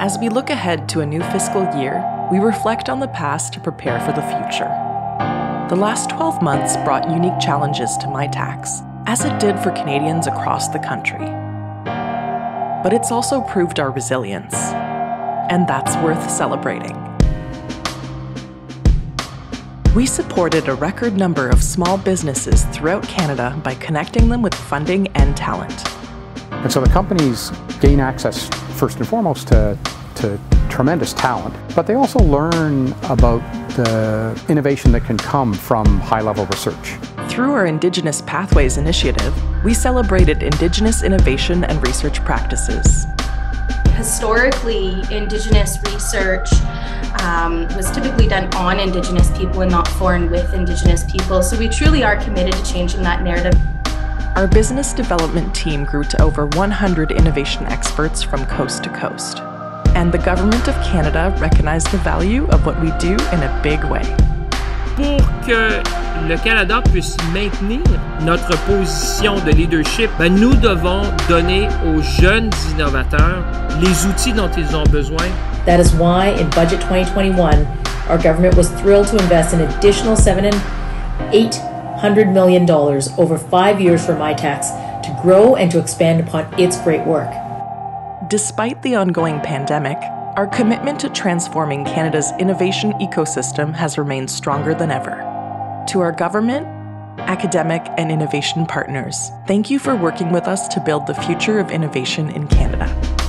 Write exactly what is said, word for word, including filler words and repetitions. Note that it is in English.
As we look ahead to a new fiscal year, we reflect on the past to prepare for the future. The last twelve months brought unique challenges to Mitacs, as it did for Canadians across the country. But it's also proved our resilience, and that's worth celebrating. We supported a record number of small businesses throughout Canada by connecting them with funding and talent. And so the companies gain access, first and foremost, to, to tremendous talent, but they also learn about the innovation that can come from high-level research. Through our Indigenous Pathways initiative, we celebrated Indigenous innovation and research practices. Historically, Indigenous research um, was typically done on Indigenous people and not for and with Indigenous people, so we truly are committed to changing that narrative. Our business development team grew to over one hundred innovation experts from coast to coast. And the Government of Canada recognized the value of what we do in a big way. Pour que le Canada puisse maintenir notre position de leadership, ben nous devons donner aux jeunes innovateurs les outils dont ils ont besoin. That is why in Budget twenty twenty-one, our government was thrilled to invest an additional seven and eight hundred million dollars over five years for Mitacs to grow and to expand upon its great work. Despite the ongoing pandemic, our commitment to transforming Canada's innovation ecosystem has remained stronger than ever. To our government, academic, and innovation partners, thank you for working with us to build the future of innovation in Canada.